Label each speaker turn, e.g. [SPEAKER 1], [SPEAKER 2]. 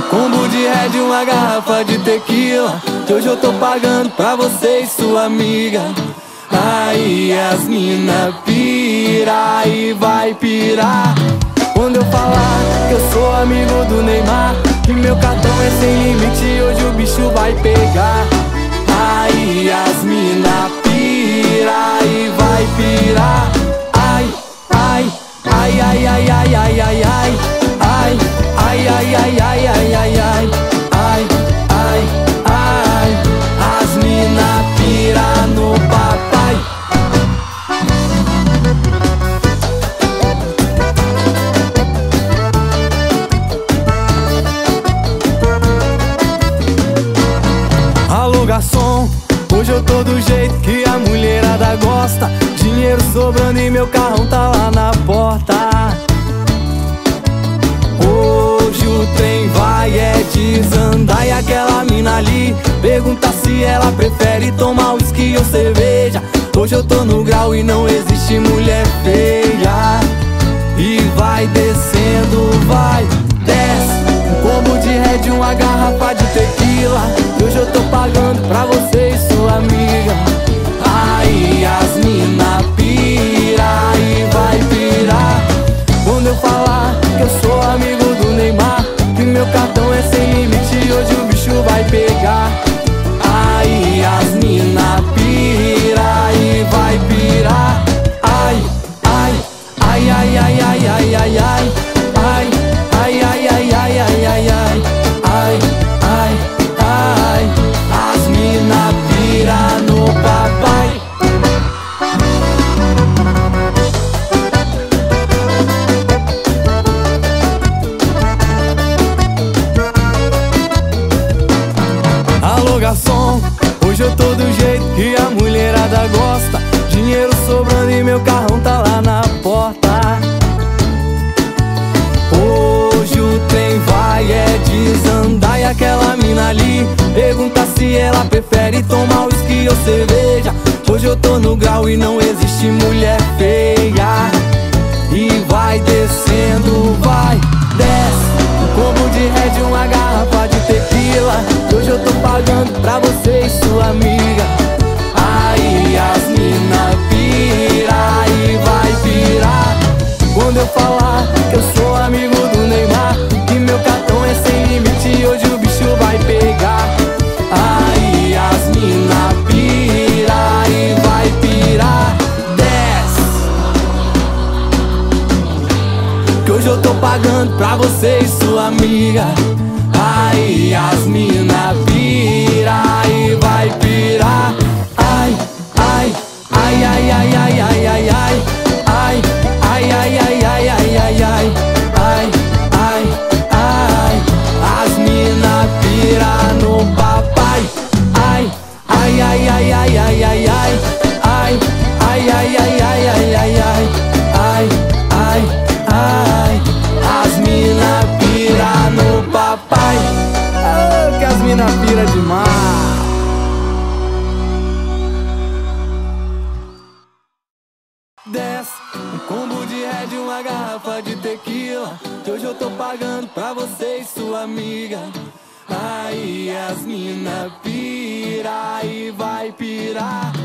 [SPEAKER 1] combo de red, uma garrafa de tequila, que hoje eu tô pagando pra você e sua amiga. Aí as mina pira e vai pirar quando eu falar que eu sou amigo do Neymar, que meu cartão é sem limite e hoje o bicho vai pegar. Aí as mina pira e vai pirar. Ai, ai, ai, ai, ai, ai, ai, ai, ai. Ai, ai, ai, ai, ai, ai, ai, ai. Ai, ai, ai. As mina pira no papai. Alô, garçom, hoje eu tô do jeito que a mulherada gosta. Dinheiro sobrando e meu carrão tá lá na porta. Hoje o trem vai desandar e aquela mina ali pergunta se ela prefere tomar uísque ou cerveja. Hoje eu tô no grau e não existe mulher feia. E vai descendo, vai, desce, um combo de red, uma garrafa de tequila, e hoje eu tô pagando pra você e sua amiga. Aí as mina pira e vai pirar quando eu falar que eu sou amigo do Neymar, que meu cartão é sem limite e hoje o bicho vai pegar. Aí as mina pira e vai pirar. Ai, ai, ai, ai, ai, ai, ai, ai, ai. Ai, ai, ai, ai, ai, ai, ai, ai. Ai, ai, ai. As mina pira no papai. Alô, garçom, hoje eu tô do jeito que a mulherada gosta. Dinheiro sobrando e meu carrão tá lá na porta. Hoje o trem vai desandar e aquela mina ali pergunta se ela prefere tomar uísque ou cerveja. Hoje eu tô no grau e não existe mulher feia. E vai descendo, vai, desce, um combo de red, uma garrafa de tequila, hoje eu tô pagando pra você e sua amiga. Aí as mina pira e vai pirar quando eu falar que eu sou amigo do Neymar, que meu cartão é sem limite e hoje o bicho vai pegar. Aí as mina pira e vai pirar. Desce, que hoje eu tô pagando pra você e sua amiga. Aí as mina pira e vai pirar. Ai, ai, ai, ai, ai, ai, ai, ai, ai. Ai, ai, ai, ai, ai, ai, ai, ai. Ai, ai, ai. As mina pira no papai. Ai, ai, ai, ai, ai, ai, ai, ai. Ai, ai, ai, ai, ai, ai, ai, ai. Ai, ai, ai. As mina pira no papai. Ah, que as mina pira demais. Desce, um combo de red, uma garrafa de tequila, que hoje eu tô pagando pra você e sua amiga. Aí as mina pira e vai pirar.